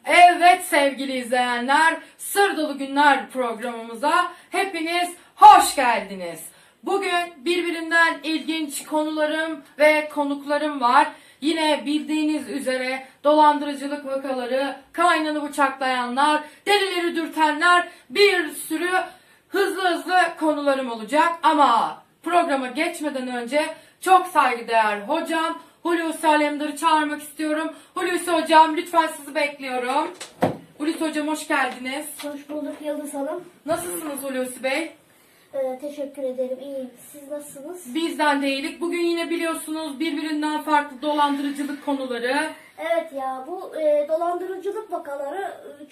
Evet sevgili izleyenler, Sır Dolu Günler programımıza hepiniz hoş geldiniz. Bugün birbirinden ilginç konularım ve konuklarım var. Yine bildiğiniz üzere dolandırıcılık vakaları, kaynını bıçaklayanlar, delileri dürtenler, bir sürü hızlı konularım olacak. Ama programa geçmeden önce çok saygıdeğer hocam Hulusi Alemdar'ı çağırmak istiyorum. Hulusi hocam lütfen sizi bekliyorum. Hulusi hocam hoş geldiniz. Hoş bulduk Yıldız Hanım. Nasılsınız Hulusi Bey? Teşekkür ederim. İyiyim. Siz nasılsınız? Bizden değilik. Bugün yine biliyorsunuz birbirinden farklı dolandırıcılık konuları. Evet ya bu dolandırıcılık vakaları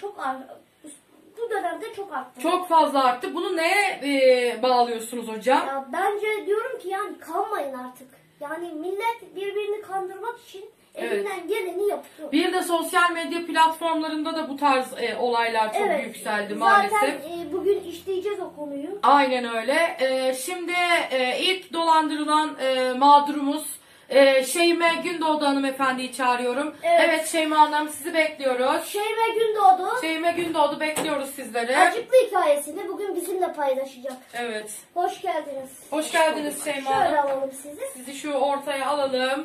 bu dönemde çok arttı. Çok fazla arttı. Bunu neye bağlıyorsunuz hocam? Ya bence diyorum ki yani kalmayın artık. Yani millet birbirini kandırmak için elinden geleni yapıyor. Bir de sosyal medya platformlarında da bu tarz olaylar çok yükseldi maalesef. Zaten bugün işleyeceğiz o konuyu. Aynen öyle. Şimdi ilk dolandırılan mağdurumuz Şeyma Gündoğdu hanımefendiyi çağırıyorum. Evet Şeyma Hanım sizi bekliyoruz. Şeyma Gündoğdu. Şeyma Gündoğdu bekliyoruz sizleri. Acıklı hikayesini bugün bizimle paylaşacak. Evet. Hoş geldiniz. Hoş geldiniz Şeyma Hanım. Şöyle alalım sizi. Sizi şu ortaya alalım.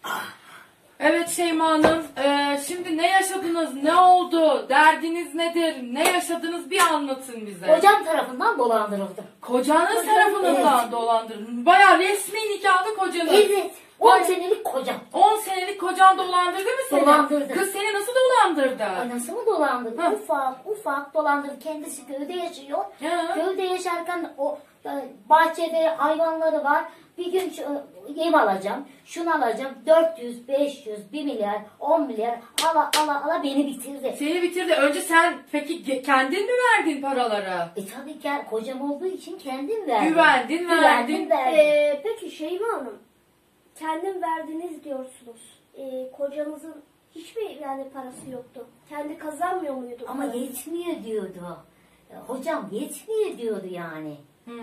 Evet Şeyma Hanım, şimdi ne yaşadınız, ne oldu, derdiniz nedir, ne yaşadınız bir anlatın bize. Kocam tarafından dolandırıldı. Kocanız tarafından dolandırıldı. Bayağı resmi nikahlı kocanız. Evet. 10 senelik kocam. 10 senelik kocan dolandırdı mı seni? Dolandırdı. Kız seni nasıl dolandırdı? Ay nasıl mı dolandırdı? Ha. Ufak dolandırdı. Kendisi köyde yaşıyor. Ya. Köyde yaşarken o bahçede hayvanları var. Bir gün yem alacağım, şunu alacağım, 400, 500, 1 milyar, 10 milyar ala beni bitirdi. Seni bitirdi. Önce sen peki kendin mi verdin paraları? Tabii ki kocam olduğu için kendim verdim. Güvendin, verdin. Peki Şeyma Hanım, kendim verdiniz diyorsunuz. Kocanızın hiçbir yani parası yoktu. Kendi kazanmıyor muydu? Ama yetmiyor diyordu. Hocam yetmiyor diyordu yani.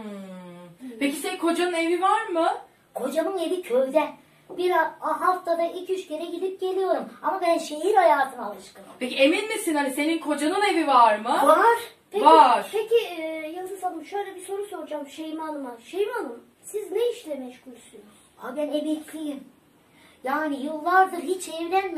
Peki senin kocanın evi var mı? Kocamın evi köyde. Bir haftada 2-3 kere gidip geliyorum. Ama ben şehir hayatına alışkınım. Peki emin misin hani senin kocanın evi var mı? Var. Var. Peki Yıldız Hanım şöyle bir soru soracağım Şeyma Hanım'a. Şeyma Hanım siz ne işle meşgulsünüz? Ben emekliyim. Yani yıllardır hiç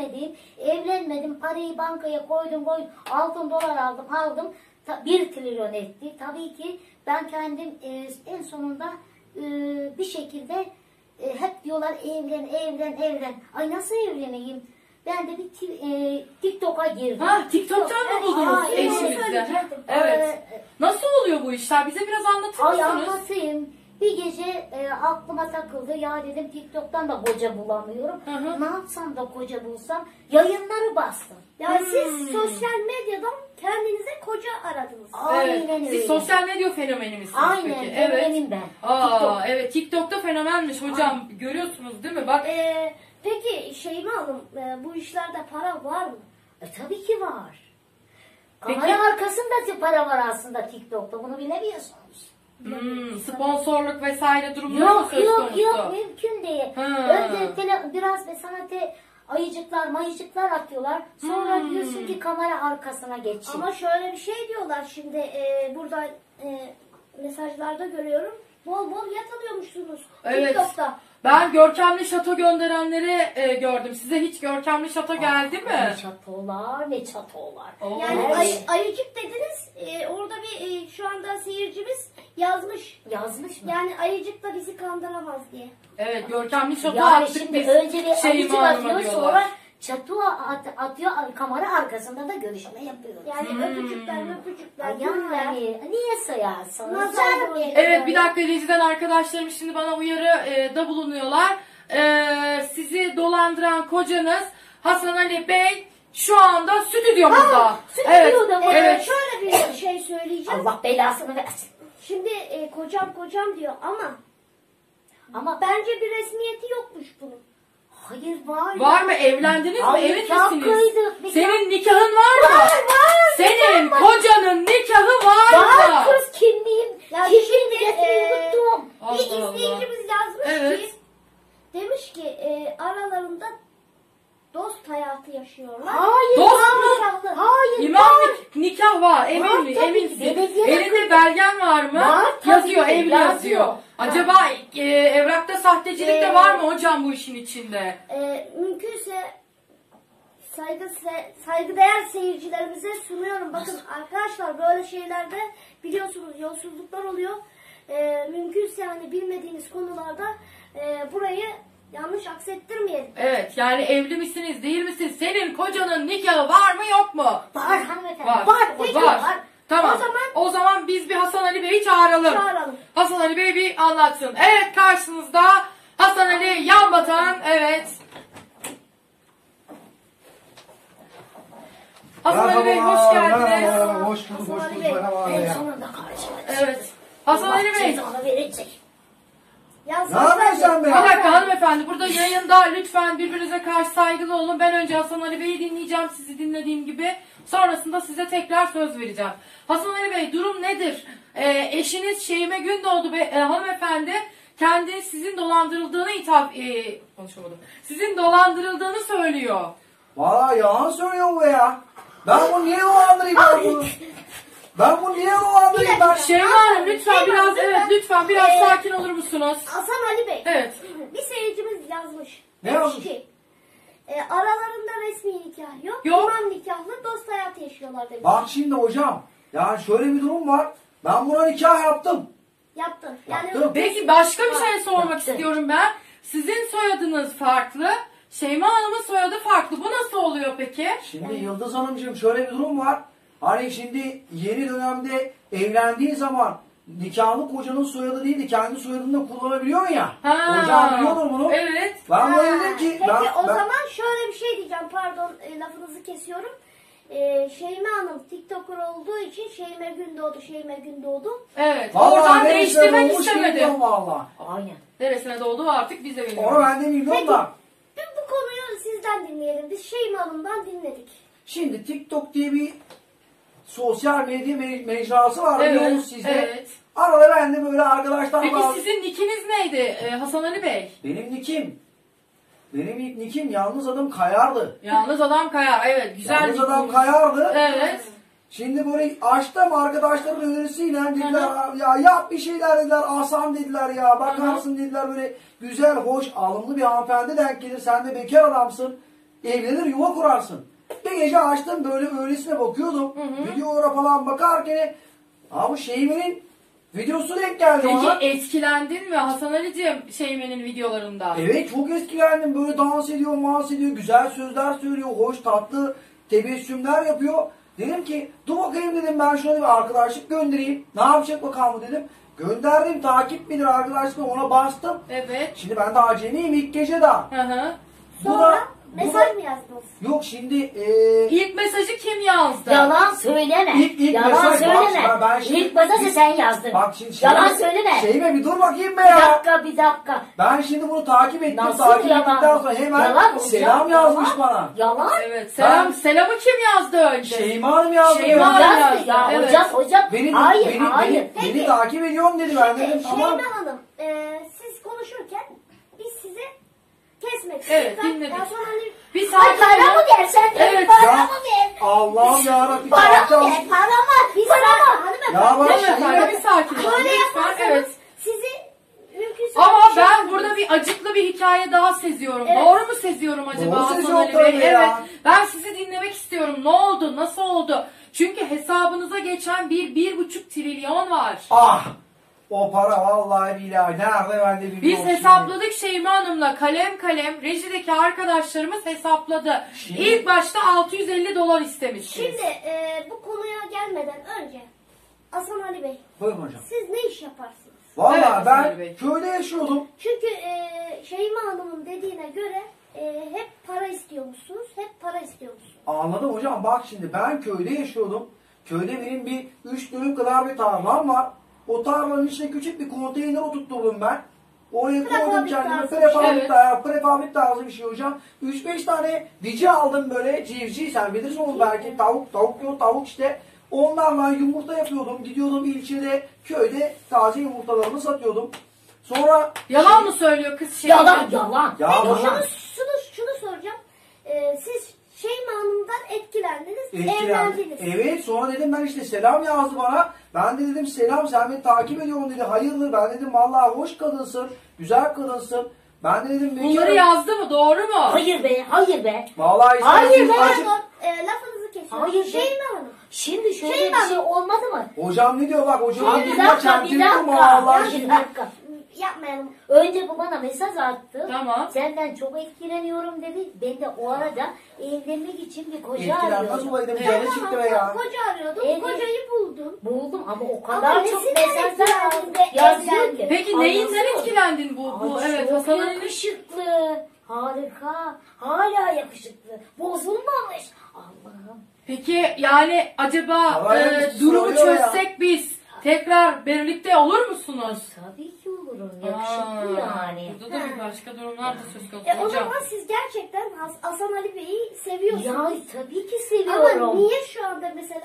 evlenmedim. Parayı bankaya koydum. Altın dolar aldım. 1 trilyon etti. Tabii ki ben kendim en sonunda bir şekilde hep diyorlar evlen. Ay nasıl evleneyim? Ben de bir TikTok'a girdim. TikTok'tan mı buldunuz eşinizi? Evet. Nasıl oluyor bu işler? Bize biraz anlatır Ay mısınız? anlatayım. Bir gece aklıma takıldı. Ya dedim TikTok'tan da koca bulamıyorum. Ne yapsam da koca bulsam? Yayınları bastım. Yani siz sosyal medyadan kendinize koca aradınız. Aynen öyle. Siz sosyal medya fenomeni misiniz Aynen, peki? fenomenim ben. TikTok. Evet TikTok'ta fenomenmiş hocam. Görüyorsunuz değil mi? Bak. Peki Şeyma Hanım bu işlerde para var mı? Tabii ki var. Peki. Kamera arkasında para var aslında TikTok'ta. Bunu bilemiyorsunuz. Sponsorluk vesaire durumları mı söz konusu? Yok mümkün değil. Önce biraz ayıcıklar atıyorlar. Sonra diyorsun ki kamera arkasına geçin. Ama şöyle bir şey diyorlar şimdi burada mesajlarda görüyorum. Bol yat alıyormuşsunuz TikTok'ta. Ben görkemli şato gönderenleri gördüm. Size hiç görkemli şato geldi mi? Ne çatolar. Yani Evet. ayıcık dediniz. Orada bir şu anda seyircimiz yazmış. Yazmış mı? Yani ayıcık da bizi kandıramaz diye. Evet görkemli şato Yani attık şimdi biz. önce bir ayıcık atıyor diyorlar. sonra çatı atıyor kamera arkasında da görüşme yapıyor. Yani öpücükler, Yani niye sayarsınız? Nazar diye. Evet bir dakika rejiden arkadaşlarım şimdi bana uyarıda bulunuyorlar. Sizi dolandıran kocanız Hasan Ali Bey şu anda stüdyomuzda. Stüdyoda mı? Evet. Şöyle bir şey söyleyeceğim. Allah belasını versin. Şimdi kocam diyor ama bence bir resmiyeti yokmuş bunun. Hayır var. Var mı? Evlendiniz mi? Hayır, Evet nikah misiniz? kıydık. Senin nikahın var mı? Var. Senin kocanın nikahı var mı? Var kız kimliğim. Ya Kimliğimi şimdi, unuttum. Bir Allah Allah. izleyicimiz yazmış Evet. ki demiş ki aralarında dost hayatı yaşıyorlar. Hayır. Dost var. mu? yoksa var? Emin Var, mi? tabii ki. Eminsin. Belediyede Elinde belgen var mı? Var, tabii yazıyor, ki, evli yazıyor. Acaba evrakta sahtecilik de var mı hocam bu işin içinde? Mümkünse saygıdeğer seyircilerimize sunuyorum. Bakın arkadaşlar, böyle şeylerde biliyorsunuz yolsuzluklar oluyor. Mümkünse hani bilmediğiniz konularda burayı yanlış aksettirmeyelim. Evet, yani evli misiniz, değil misiniz? Senin kocanın nikahı var mı, yok mu? Var hanımefendi. Var. Peki, Var. Tamam. O O zaman biz bir Hasan Ali Bey'i çağıralım. Çağıralım. Hasan Ali Bey bir anlatsın. Evet, karşınızda Hasan Ali Yanbatan. Evet. Hasan Ali Bey hoş geldiniz. Merhaba, hoş bulduk, hoş Hasan Ali bulduk. Bey. Merhaba En ya. sonunda karşılaştık. Evet. Hasan Ali Bey. Cezanı verecek. Yalnız Ne yapıyorsun sen be? Bir dakika hanımefendi, burada yayında lütfen birbirinize karşı saygılı olun. Ben önce Hasan Ali Bey'i dinleyeceğim, sizi dinlediğim gibi. Sonrasında size tekrar söz vereceğim. Hasan Ali Bey, durum nedir? Eşiniz Şeyime Gündoğdu hanımefendi kendi sizin dolandırıldığını konuşamadım. Sizin dolandırıldığını söylüyor. Valla yalan söylüyor bu ya. Ben bunu niye dolandırayım ben bunu? Ben bunu niye dolandırayım ben? Şeyma Hanım lütfen biraz lütfen biraz sakin olur musunuz? Hasan Ali Bey. Evet. Bir seyircimiz yazmış. Ne Demiş yazmış? ki, aralarında resmi nikah yok. Yok. İmam nikahlı dost hayatı yaşıyorlar demiş. Bak şimdi hocam. Yani şöyle bir durum var. Ben buna nikah yaptım. Yaptın. Yaptım. Peki başka bir şey sormak Yaptı. istiyorum ben. Sizin soyadınız farklı. Şeyma Hanım'ın soyadı farklı. Bu nasıl oluyor peki? Şimdi Yıldız Hanımcığım şöyle bir durum var. Hani şimdi yeni dönemde evlendiği zaman nikahlı kocanın soyadı değil de kendi soyadını da kullanabiliyor ya. Hocam biliyordur bunu. Evet. Ben böyle dedim ki Peki o ben, zaman şöyle bir şey diyeceğim. Pardon, lafınızı kesiyorum. Şeyme Hanım TikToker olduğu için Şeyme Gündoğdu. Evet. vallahi Oradan neresine değiştirmek doğmuş istemedi. bilmiyorum valla. Aynen. Neresine doğdu artık bize Onu bilmiyoruz. ben de bilmiyorum da. Bu konuyu sizden dinleyelim. Biz Şeyme Hanım'dan dinledik. Şimdi TikTok diye bir sosyal medya mecrası var biliyorsunuz siz de. Evet. Arada ben de böyle arkadaşlar Peki var. sizin nickiniz neydi Hasan Ali Bey? Benim ilk nickim yalnız adım Kayar'dı. Yalnız adam kayar. Evet, güzel Yalnız adam nickiniz. Kayar'dı. Evet. Şimdi böyle açtım arkadaşların önerisiyle dediler ya yap bir şeyler dediler, Hasan dediler ya bakarsın dediler, böyle güzel, hoş, alımlı bir hanımefendi denk gelir, sen de bekar adamsın, evlenir yuva kurarsın. Bir gece açtım böyle öylesine bakıyordum, videolara falan bakarken bu Şeyme'nin videosu denk geldi bana. Peki etkilendin mi Hasan Ali'ciğim Şeyme'nin videolarında? Evet, çok etkilendim, böyle dans ediyor, güzel sözler söylüyor, hoş tatlı tebessümler yapıyor. Dedim ki dur bakayım dedim, ben şöyle bir arkadaşlık göndereyim. Ne yapacak bakalım dedim. Gönderdim, takip midir arkadaşlık, ona bastım. Evet. Şimdi ben de acemiyim ilk gece daha. Hı hı. Sonra mesaj mı yazdınız? Yok şimdi İlk mesajı kim yazdı? Yalan söyleme. İlk Yalan mesaj, söyleme. bak, ben şimdi- İlk mesajı sen yazdın. bak şimdi Yalan söyleme. Şeyime bir dur bakayım be Bir ya. dakika. Ben şimdi bunu takip ettim. Nasıl Takip yalan? ettikten sonra hemen Yalan mı? selam Yalan. yazmış bana. Yalan. Evet. Selamı kim yazdı önce? Şeyma Hanım yazdı. Şeyma ya. Hanım Yazdı ya. Evet. Hocam. Hayır. Beni takip ediyorsun dedi, ben dedim tamam. Şeyme Hanım, siz konuşurken biz sizi kesmek Evet, istedik. dinledik. Hasan Ali Bir Ay sakin para mı olun. versen? Evet. Para Ya, mı ver? Allah'ım yarabbim. Para mı ver? Para mı? hanımefendi. Ya bak Hanımefendi bir sakin olun. Böyle Lütfen. yaparsanız Evet. sizi mümkünse... Ama bir şey ben yapmayın. burada bir acıklı bir hikaye daha seziyorum. Evet. Doğru mu seziyorum acaba Doğru Hasan seziyorum Ali Bey? tabii ya. Evet. Ben sizi dinlemek istiyorum. Ne oldu? Nasıl oldu? Çünkü hesabınıza geçen 1,5 trilyon var. Ah! O para vallahi billahi nerede, ben de bilmiyorum. Biz şimdi. hesapladık Şeyma Hanım'la kalem rejideki arkadaşlarımız hesapladı. Şimdi- İlk başta 650 dolar istemişsiniz. Şimdi bu konuya gelmeden önce Hasan Ali Bey, Buyurun hocam. siz ne iş yaparsınız? Vallahi Evet, Hasan Ali ben Bey. köyde yaşıyordum. Çünkü Şeyma Hanım'ın dediğine göre hep para istiyormuşsunuz, hep para istiyormuşsunuz. Anladım hocam, bak şimdi ben köyde yaşıyordum. Köyde benim bir 3 dönüm kadar bir tarlam var. O tarlanın içine küçük bir konteyner oturtturdum ben. Oraya koydum Prefabrik kendime tarzı. prefabrik tarzı bir şey hocam. 3-5 tane dici aldım böyle, civciv, sen bilirsin onu belki, tavuk işte. Onlarla yumurta yapıyordum. Gidiyordum ilçede, köyde taze yumurtalarımı satıyordum. Sonra Yalan mı söylüyor kız Şeyma? Yalan. Ya Peki hocam, şunu soracağım. Siz Şeyma Hanım'dan etkilendiniz, Etkilendim. evlendiniz. Evet, sonra dedim ben işte selam yazdı bana. Ben de dedim selam, sen beni takip ediyorsun dedi. Hayırdır, ben dedim vallahi hoş kadınsın, güzel kadınsın. Ben de dedim Bunları yazdı mı? Doğru mu? Hayır be, hayır be. Vallahi işte Hayır siz be. açık- Pardon, lafınızı kesiyorum. Hayır be. Şeyma Hanım. Şimdi şöyle Şeyma bir şey olmadı mı? Hocam ne diyor bak, hocam Abi ne bir diyor, dakika, bir çemkirdim dakika. Allah Ya, bir aşkına. dakika. Yapmayalım. Önce bu bana mesaj attı. Tamam. Senden çok etkileniyorum dedi. Ben de o arada evlenmek için bir koca Etkilen nasıl arıyordum. olaydı, bir Evet. canı çıktı be ya. Koca arıyordum, Evet. kocayı buldum. Buldum ama o Ama kadar çok nesinden mesajlar etkilendin de yazıyor evlendin? ki. Peki Anladın neyinden mı? etkilendin bu? Ay, Evet, çok Hasan Ali'nin. yakışıklı. Harika. Hala yakışıklı. Bozulmamış. Allah'ım. Peki yani acaba Havaya mı durumu soruyor ya? çözsek biz tekrar birlikte olur musunuz? Tabii ki olurum. Yakışıklı Aa, yani. Burada da bir başka durumlar da söz konusu O hocam. zaman siz gerçekten Hasan Ali Bey'i seviyorsunuz. Ya tabii ki Ama seviyorum. niye şu anda mesela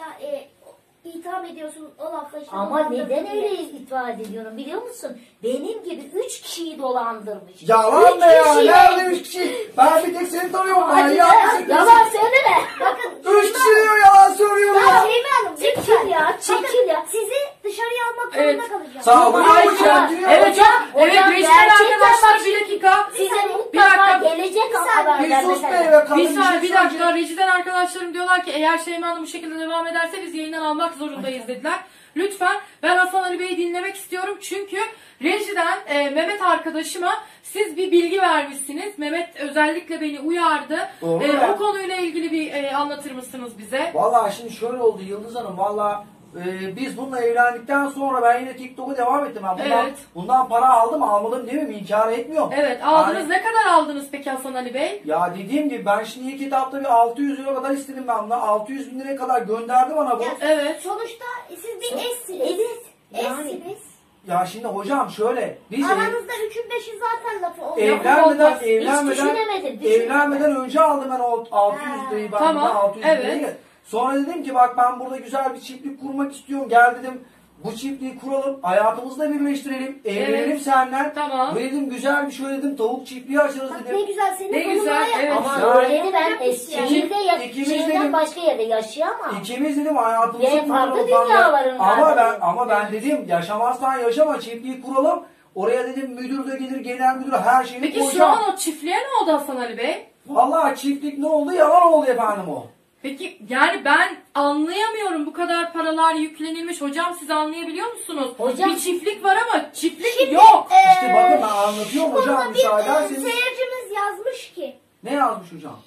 itham ediyorsun o lafla işte? Ama dolandırdın neden diye? öyle itibar ediyorum biliyor musun? Benim gibi 3 kişiyi dolandırmış. Yalan Üç be ya, kişiyi. nerede 3 kişi? Ben bir tek seni tanıyorum ben. Hadi Ya, be, yalan söyleme. Bakın 3 kişi diyor, yalan söylüyor ya ya. Şeyma Hanım Çekil lütfen. ya, çekil ya. Sizi dışarıya almak Evet. zorunda kalacağım. Sağ ol. Ay, Hocam, çemkiriyor. Evet hocam. Evet hocam, Rejimen gerçekten arkadaşlar bak bir dakika. Size Bir mutlaka dakika. gelecek Bir haberler Bir sus be mesela. be kadın. Bir saniye şey bir dakika. söyleyecek. Rejiden arkadaşlarım diyorlar ki eğer Şeyma Hanım bu şekilde devam ederse biz yayından almak zorundayız dediler. Lütfen ben Hasan Ali Bey'i dinlemek istiyorum. Çünkü rejiden Mehmet arkadaşıma siz bir bilgi vermişsiniz. Mehmet özellikle beni uyardı. Doğru ya. O konuyla ilgili bir anlatır mısınız bize? Vallahi şimdi şöyle oldu Yıldız Hanım. Vallahi biz bununla evlendikten sonra ben yine TikTok'a devam ettim. Ben bundan, Evet. bundan para aldım almadım değil mi? İnkar etmiyorum. Evet aldınız. Yani- Ne kadar aldınız peki Hasan Ali Bey? Ya dediğim gibi ben şimdi ilk etapta bir 600 lira kadar istedim ben bundan. 600 bin liraya kadar gönderdi bana bu. Ya, Evet. Sonuçta siz bir eşsiniz. Evet. Yani. Eşsiniz. Ya şimdi hocam şöyle. Biz Aranızda 3'ün 5'i zaten lafı oldu. olmaz. Hiç düşünemedim. evlenmeden önce aldım ben o 600 lirayı. Ben Tamam, bundan 600 evet. lirayı. Sonra dedim ki bak ben burada güzel bir çiftlik kurmak istiyorum. Gel dedim bu çiftliği kuralım. Hayatımızı da birleştirelim. Evlenelim Evet. senden. Tamam. Ve dedim güzel bir şöyle dedim tavuk çiftliği açarız Bak dedim. ne güzel senin Ne konumuna güzel, yapmış. evet. Ama Ya. öyle de ben Yapmış yani. şehirde İkimiz şehirden dedim- başka yerde yaşayamam. İkimiz dedim hayatımızı Yani farklı kuralım falan. dünyaların Ama var. ama ben dedim yaşamazsan yaşama çiftliği kuralım. Oraya dedim müdür de gelir, genel müdür her şeyini Peki şu koyacağım. an o çiftliğe ne oldu Hasan Ali Bey? Vallahi çiftlik ne oldu? Yalan oldu efendim o. Peki yani ben anlayamıyorum bu kadar paralar yüklenilmiş. Hocam siz anlayabiliyor musunuz? Hocam- Bir çiftlik var ama çiftlik yok. İşte bakın ben anlatıyorum hocam Burada bir müsaade ederseniz. seyircimiz yazmış ki Ne yazmış hocam?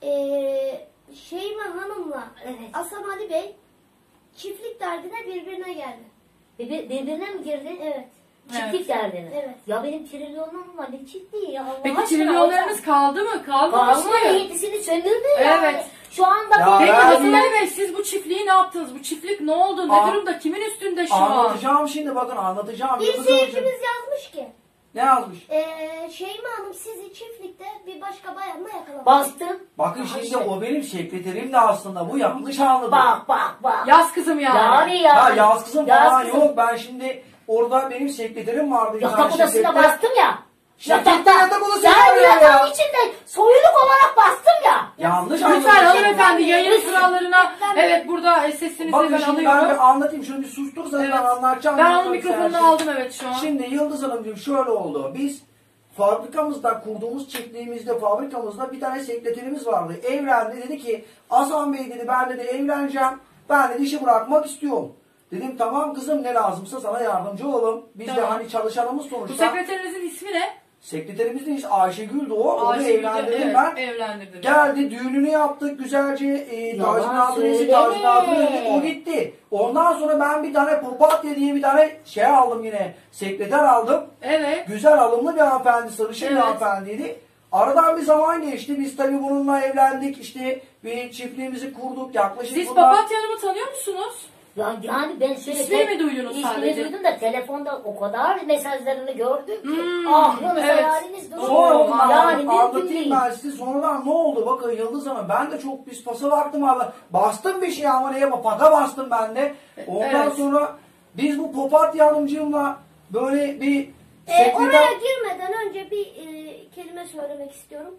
Şeyma Hanım'la Evet. Hasan Ali Bey çiftlik derdine birbirine geldi. Birbirine mi girdi? Evet. Çiftlik derdine. Evet. Ya benim trilyonum var ne çiftliği ya Allah Peki aşkına trilyonlarınız kaldı mı? Kalmamış Kalmadı mı? hepsini sömürdü yani. Evet. Şu anda Ya Peki ben- Hasan Ali Bey siz bu çiftliği ne yaptınız? Bu çiftlik ne oldu? Ne Aa, durumda? Kimin üstünde şu an? Anlatacağım şimdi bakın anlatacağım. Bir Yıldız seyircimiz Hanımcığım. yazmış ki Ne yazmış? Şeyma Hanım sizi çiftlikte bir başka bayanla yakalamış. bastım. Bakın Aa, şimdi işte. o benim sekreterim de aslında bu yanlış anladı. Bak. Yaz kızım yani. Yani Ya yaz kızım Yaz falan kızım. yok ben şimdi orada benim sekreterim vardı. bir tane Yatak odasına şirkette. bastım ya. Şirkette yatak odası Yani var ya. yatağın içinde soyuluk olarak bastım ya. Yanlış Lütfen anladı. hanımefendi yayın kurallarına evet burada sesinizi Bakın ben şimdi ben alıyorum. bir anlatayım. Şunu bir sustursanız Evet. ben anlatacağım. Ben Lütfen onun mikrofonunu Serçe. aldım evet şu an. Şimdi Yıldız Hanımcığım şöyle oldu. Biz fabrikamızda kurduğumuz çiftliğimizde fabrikamızda bir tane sekreterimiz vardı. Evlendi dedi ki Hasan Bey dedi ben dedi evleneceğim. Ben dedi işi bırakmak istiyorum. Dedim tamam kızım ne lazımsa sana yardımcı olalım. Biz de Tamam. hani çalışanımız Bu sonuçta. sekreterinizin ismi ne? Sekreterimizin işte Ayşegül'dü o. Onu Ayşegül, evlendirdim evet, ben. evlendirdiniz. Geldi düğününü yaptık güzelce Yalan tacınatını söyleme. tacınatını ödedik o gitti. Ondan sonra ben bir tane papatya diye bir tane şey aldım yine sekreter aldım. Evet. Güzel alımlı bir hanımefendi sarışın bir Evet. hanımefendiydi. Aradan bir zaman geçti biz tabii bununla evlendik işte bir çiftliğimizi kurduk yaklaşık Siz bundan- Papatya Hanım'ı tanıyor musunuz? Yani ben şöyle... İsmini mi duydunuz İsmini sadece? duydum da telefonda o kadar mesajlarını gördüm ki. Hmm, Aklınız evet. hayaliniz durur. Sonra Yani mümkün anlatayım değil. ben size. Sonradan ne oldu? Bakın Yıldız Hanım ben de çok pis pasa baktım abi. Bastım bir şey ama neye pata bastım ben de. Ondan Evet. sonra biz bu Papatya Hanımcığımla böyle bir Oraya sekreter... girmeden önce bir kelime söylemek istiyorum.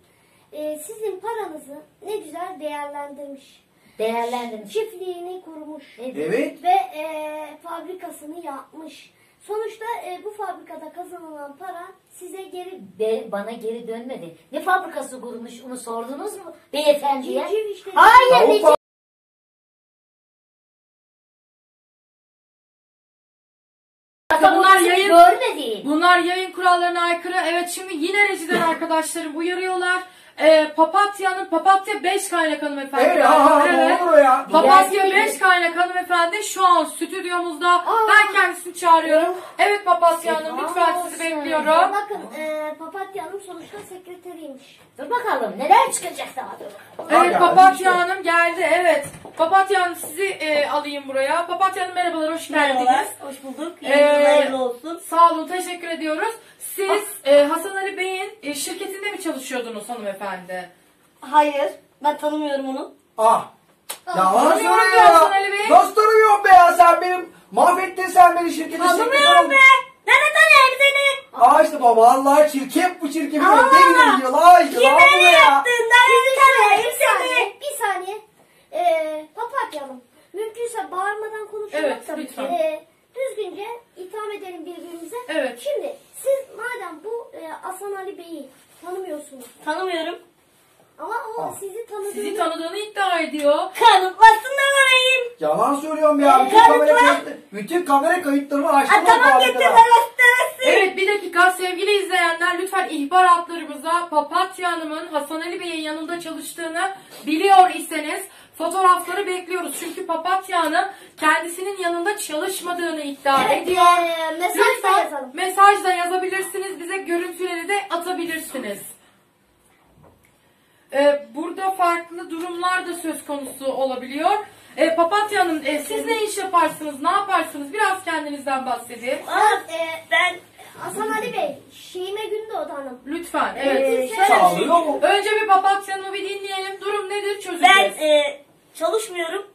sizin paranızı ne güzel değerlendirmiş. Değerlendirmiş. Çiftliğini kurmuş. Evet. Ve fabrikasını yapmış. Sonuçta bu fabrikada kazanılan para size geri... Bana geri dönmedi. Ne fabrikası kurmuş onu sordunuz mu beyefendiye? Civciv işte. Hayır Tavuk ne Bunlar yayın, görmedi. bunlar yayın kurallarına aykırı. Evet, şimdi yine rejiden arkadaşlarım uyarıyorlar. Papatya 5 kaynak hanımefendi. Evet, ne olur o ya. Papatya Dilerse 5 kaynak hanımefendi şu an stüdyomuzda. Ben kendisini çağırıyorum. Evet Papatya Hanım, lütfen sizi bekliyorum. Bakın Papatya Hanım sonuçta sekreteriymiş. Dur bakalım neler çıkacak daha dur. Evet, Hala, Papatya işte. Hanım geldi. Evet. Papatya Hanım sizi alayım buraya. Papatya Hanım merhabalar, hoş geldiniz. Merhabalar, hoş bulduk. Ee, Hayırlı olsun. Sağ olun, teşekkür ediyoruz. Siz Hasan Ali Bey'in şirketinde mi çalışıyordunuz hanımefendi? Hayır, ben tanımıyorum onu. Yalan Tanımıyorum söylüyor Hasan ya. Ali Bey. Nasıl tanımıyorsun be ya, sen benim mahvettin sen beni şirketin Tanımıyorum be. Nerede tanıyorum seni? İşte baba, vallahi çirkef bu çirkef. Allah Ne Allah. gidiyor la işte, Kim ne beni yapıyor ya? yaptın? Nerede tanıyorum seni? Bir saniye. Papatya Hanım. Mümkünse bağırmadan konuşalım. Evet, lütfen. Düzgünce itham edelim birbirimize. Evet. Şimdi siz madem bu Hasan Ali Bey'i tanımıyorsunuz. Tanımıyorum. Ama o sizi tanıdığını... Sizi tanıdığını iddia ediyor. Kanıtlasın da vereyim. Yalan söylüyorum ya. Bütün kamera kayıtlarımı açtım. Tamam getir de gösteresin. Evet, bir dakika sevgili izleyenler, lütfen ihbaratlarımıza Papatya Hanım'ın Hasan Ali Bey'in yanında çalıştığını biliyor iseniz fotoğrafları bekliyoruz. Çünkü Papatya Hanım kendisinin yanında çalışmadığını iddia ediyor. Mesaj da Lütfen yazalım. mesaj da yazabilirsiniz. Bize görüntüleri de atabilirsiniz. Burada farklı durumlar da söz konusu olabiliyor. Papatya Hanım, siz ne iş yaparsınız, ne yaparsınız? Biraz kendinizden bahsedin. Ben Hasan Ali Bey, Şiime Gündoğdu Hanım. Lütfen, evet. Sağlıyor mu? Önce bir Papatya Hanım'ı bir dinleyelim. Durum nedir, çözeceğiz. çalışmıyorum.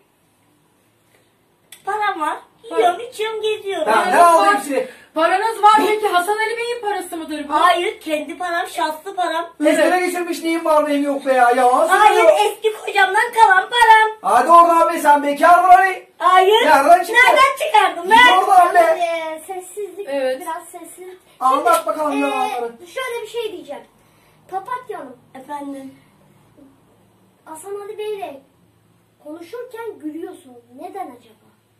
Param var. Yiyorum, içiyorum, geziyorum. Ben ne alayım size? Paranız var peki, Hasan Ali Bey'in parası mıdır bu? Hayır, kendi param, şahsı param. Üstüne geçirmiş neyim var neyim yok be ya. Yalan Hayır, söylüyor. eski kocamdan kalan param. Hadi oradan be, sen bekar mı hani? Hayır. Nereden çıktı? Nereden çıkardın? Git oradan be. Sessizlik, Evet. biraz sessizlik. Anlat bakalım Şimdi, yalanları. şöyle bir şey diyeceğim. Papatya Hanım, Efendim. Hasan Ali Bey'le konuşurken gülüyorsunuz. Neden acaba?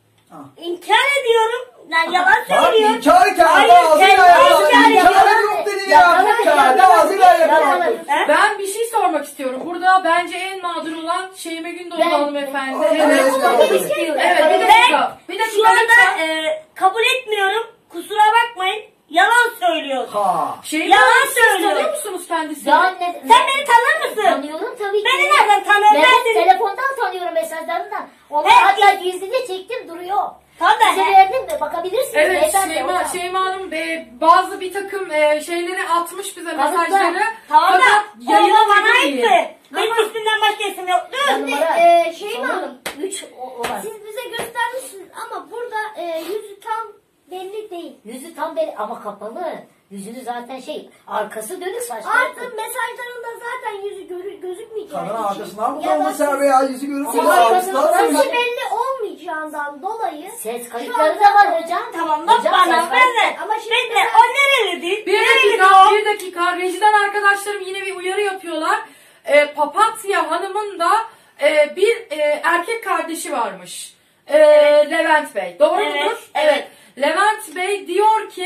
İnkar ediyorum. Ben yalan Bak söylüyorum. inkar kendi Hayır, ağzıyla kendi yapıyor. inkar İnkar ediyor. ediyorum dedi ya. Kendi ağzıyla yapıyor. He? Ben bir şey sormak istiyorum. Burada bence en mağdur olan Şeyime Gündoğdu Ben- hanımefendi. Evet, Evet. evet. Evet, bir dakika. Bir dakika. Şu anda lütfen. kabul etmiyorum. Kusura bakmayın. Yalan söylüyorsun. Ha. Şeyime Yalan Hanım, siz söylüyor. tanıyor musunuz kendisini? Ya ne, Sen beni tanır mısın? tanıyorum tabii ki. Beni nereden tanıyorsun? Ben Ben seni... telefondan tanıyorum, mesajlarından. Onu He, hatta gizlice çektim, duruyor. Tamam da Size verdim de bakabilirsiniz. Evet, beyefendi, Şeyma orada. Hanım bazı bir takım şeyleri atmış bize, Kanıtlar. mesajları. Tamam da Fakat oğlum yayına bana değil. ait mı? Benim üstümden başka isim yoktu. Numara. Şeyma Hanım, 3 olan. siz bize göstermişsiniz ama burada yüzü tam belli değil. Yüzü tam belli ama kapalı. Yüzünü zaten arkası dönük saçları. Artık mesajlarında zaten yüzü gözükmeyecek. Kadın arkasından mı Ya da kaldı sen be ya? Yüzü görüp Ama seni arkasından ağzından kaldı. Saçı söylüyor. belli olmayacağından dolayı Ses şu kayıtları anda- da var hocam. Tamam da Hocam, bana ses ver kayıtları- de. Ama şimdi Bekle mesela- o nereli değil? Bir dakika. Rejiden arkadaşlarım yine bir uyarı yapıyorlar. Papatya Hanım'ın da bir erkek kardeşi varmış. Levent Bey. Doğru Evet, mudur? evet. Levent Bey diyor ki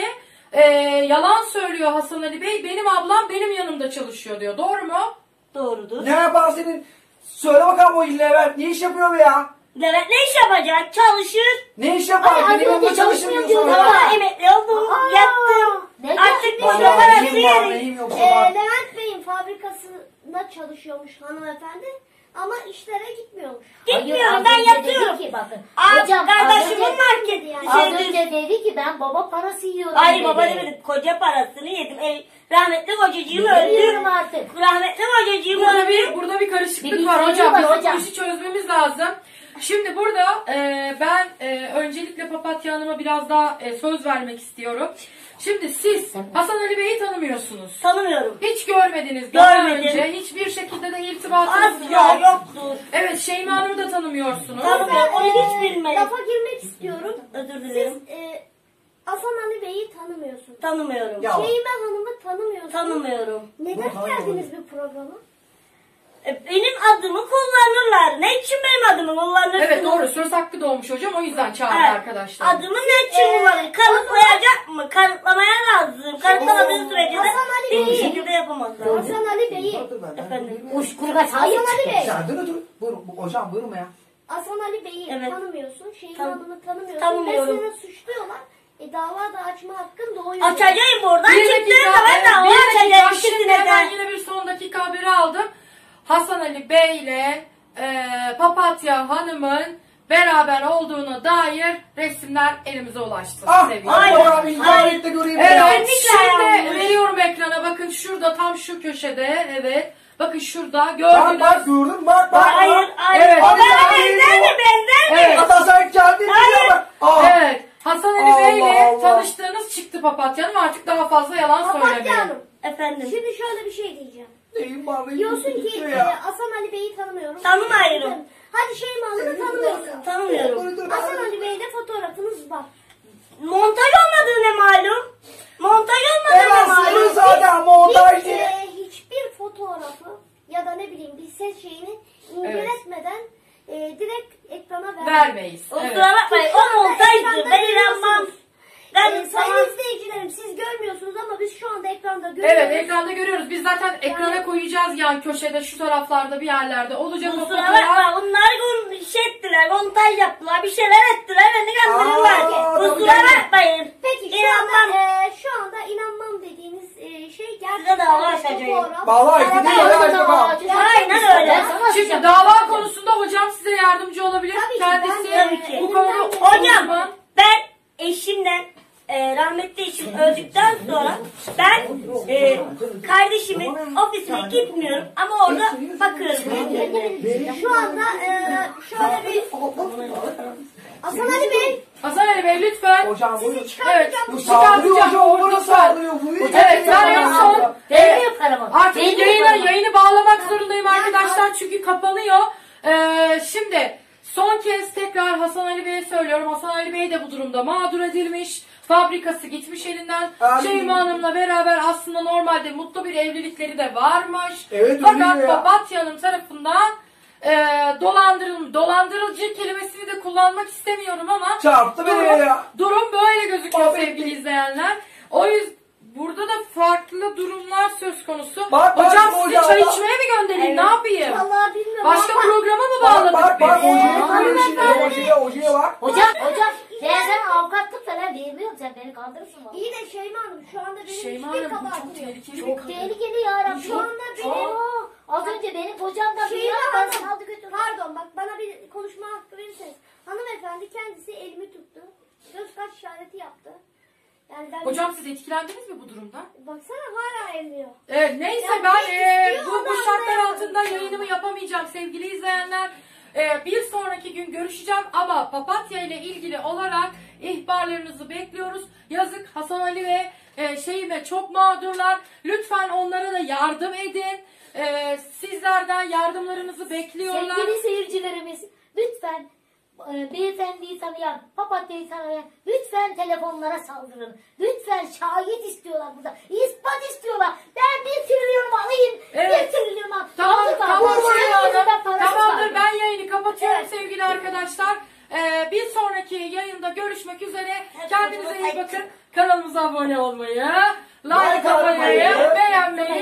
yalan söylüyor Hasan Ali Bey. Benim ablam benim yanımda çalışıyor diyor. Doğru mu? Doğrudur. Ne yapar senin? Söyle bakalım o Levent ne iş yapıyor be ya? Levent ne iş yapacak? Çalışır. Ne iş yapar? Ay, Benim az önce yanımda çalışmıyor çalışmıyor diyordu sana. Ama emekli oldum. Yattım. Ne Artık yaptın? bir parası Neyim var yerim. neyim yoksa bak. Levent Bey'in fabrikasında çalışıyormuş hanımefendi ama işlere gitmiyormuş. Gitmiyorum az ben önce yatıyorum. Dedi ki, bakın. Aa, Hocam az kardeşimin önce, marketi yani. az şeydir. önce dedi ki ben baba parası yiyorum. Hayır dedi. baba demedim. Koca parasını yedim. Rahmetli kocacığım Bilmiyorum öldü. artık. Rahmetli kocacığım Burada öldü. bir karışıklık Bir var bildiğin hocam. var Bizim hocam. bu işi çözmemiz lazım. Şimdi burada ben öncelikle Papatya Hanım'a biraz daha söz vermek istiyorum. Şimdi siz Hasan Ali Bey'i tanımıyorsunuz. Tanımıyorum. Hiç görmediniz daha Görmedim. önce. Hiçbir şekilde de irtibatınız Asla yok. yoktur. Evet, Şeyma Hanım'ı da tanımıyorsunuz. Tanımıyorum. Onu hiç bilmedim. Lafa girmek istiyorum. Özür Siz dilerim. Hasan Ali Bey'i tanımıyorsunuz. Tanımıyorum. Ya. Şeyma Hanım'ı tanımıyorsunuz. Tanımıyorum. Neden Yok, geldiniz bu programa? Benim adımı kullanırlar. Ne için benim adımı kullanırsınız? Evet, doğru, söz hakkı doğmuş hocam, o yüzden çağırdı Evet. arkadaşlar. Adımı ne için kullanır? Kanıtlayacak mı? Kanıtlamaya lazım. Kanıtlamadığı sürece de Hasan Ali hiçbir Bey. şekilde yapamazlar. Hasan Ali Bey'i. Efendim. Uçkuruna sahip Hasan Ali çıkın. Bey. Sen dur dur. Buyurun hocam buyurun ya. Hasan Ali Bey'i Evet. tanımıyorsun. Şeyma Tan- Hanım'ı tanımıyorsun. tanımıyorum. Ve seni suçluyorlar. Dava da açma hakkın doğuyor. Açacağım buradan Bir çıktığında ben de hava bir dakika, açacağım şimdi ikisine hemen de. yine bir son dakika haberi aldım. Hasan Ali Bey ile Papatya Hanım'ın beraber olduğuna dair resimler elimize ulaştı. Ah! sevgili. Aynen. Hocam imza et de göreyim Evet, ya. Kesinlikle şimdi yanlış. veriyorum ekrana, bakın şurada, tam şu köşede, evet. Bakın şurada, Bak gördünüz. bak gördün bak bak. Hayır, hayır. Evet. O Hadi bana sen benzer mi? değil Benzer mi? Evet. Hatta sen kendin Hayır. bak. Aa. Evet, Hasan Ali Bey ile Allah Allah. tanıştığınız çıktı Papatya Hanım, artık daha fazla yalan Papatya söylemeyin. Hanım. Efendim. Şimdi şöyle bir şey diyeceğim. Neyim var neyim Diyorsun ki bitiyor ya. Hasan Ali Bey'i tanımıyorum. Tanımıyorum. Hadi Şeyma Hanım'ı tanımıyorsun. Tanımıyorum. Hasan Ali Bey'de fotoğrafınız var. Montaj olmadığı ne malum? Montaj olmadığı ne Evet malum? sırrı zaten montaj diye. Hiçbir fotoğrafı ya da ne bileyim bir ses şeyini inceletmeden direkt ekrana Vermeyiz. Evet. Kusura bakmayın, o montajdı. Ben inanmam. Ben Sayın sana... izleyicilerim siz görmüyorsunuz ama biz şu anda ekranda görüyoruz. Evet, ekranda görüyoruz. Biz zaten ekrana koyacağız, yan köşede, şu taraflarda bir yerlerde olacak o Kusura fotoğraf. bakma, bunlar şey ettiler, montaj yaptılar, bir şeyler ettiler, beni kandırırlar. Aa, Kusura tabii. bakmayın. Peki İnanmam. şu anda inanmam dediğiniz şey Size gerçekten dava bir açacağım. fotoğraf. Vallahi Araba- gidiyor ya acaba. Aynen öyle. Şimdi dava konusunda hocam size yardımcı olabilir. Tabii ki, Kendisi ben Tabii ki. bu konuda Hocam, uzman. ben eşimle rahmetli eşim öldükten sonra ben kardeşimin ofisine gitmiyorum ama orada bakıyorum. Şu anda şöyle bir Hasan Ali Bey Hasan Ali Bey lütfen. Hocam buyurun. Evet, Bu saldırıyor hocam o bana lütfen. saldırıyor. Buyurun. Evet, ben en son Değmiyor paramı. artık Değmiyor paramı. yayını bağlamak zorundayım arkadaşlar çünkü kapanıyor. Şimdi son kez tekrar Hasan Ali Bey'e söylüyorum. Hasan Ali Bey de bu durumda mağdur edilmiş. Fabrikası gitmiş elinden. Ay. Şeyma Hanım'la beraber aslında normalde mutlu bir evlilikleri de varmış. Evet, Fakat öyle ya. Papatya Hanım tarafından dolandırıcı kelimesini de kullanmak istemiyorum ama Çarptı beni ya. durum böyle gözüküyor Abi. sevgili izleyenler. O yüzden burada da farklı durumlar söz konusu. Bak, hocam bak, sizi hocam, çay bak. içmeye mi göndereyim? Evet. Ne yapayım? vallahi bilmiyorum. Başka ama- programa mı Bak bağladık bak bak biz? hocaya şimdi hocaya bak. Hocam sen avukatlık falan bilmiyorum, sen beni kandırırsın valla. İyi de Şeyma Hanım şu anda benim Şeyma hiçbir Hanım bu kabahatim çok yok. tehlikeli bir Çok kadın. tehlikeli yarabbim. Şu anda benim- Az önce benim kocam da Şeyma biliyor, ben Hanım, sana aldı götürdüm. pardon bak bana bir konuşma hakkı verirseniz. Hanımefendi kendisi elimi tuttu. Göz kaç işareti yaptı. Yani ben Hocam siz etkilendiniz mi bu durumdan? baksana hala elliyor. Evet, neyse Ya ben ne istiyor bu adam şartlar ya? altında yayınımı yapamayacağım sevgili izleyenler. Bir sonraki gün görüşeceğim ama Papatya ile ilgili olarak ihbarlarınızı bekliyoruz. Yazık Hasan Ali ve Şeyime çok mağdurlar. Lütfen onlara da yardım edin. Sizlerden yardımlarınızı bekliyorlar. Sevgili seyircilerimiz, lütfen beyefendiyi tanıyan, Papatya'yı tanıyan, lütfen telefonlara saldırın. Lütfen şahit istiyorlar burada. İspat istiyorlar. Ben 1 trilyon alayım. Evet. 1 trilyon al. Tamam, tamam Şeyma Hanım. Tamamdır. Tamamdır, ben yayını kapatıyorum Evet. sevgili arkadaşlar. Bir sonraki yayında görüşmek üzere. Kendinize iyi bakın. Kanalımıza abone olmayı, like atmayı, beğenmeyi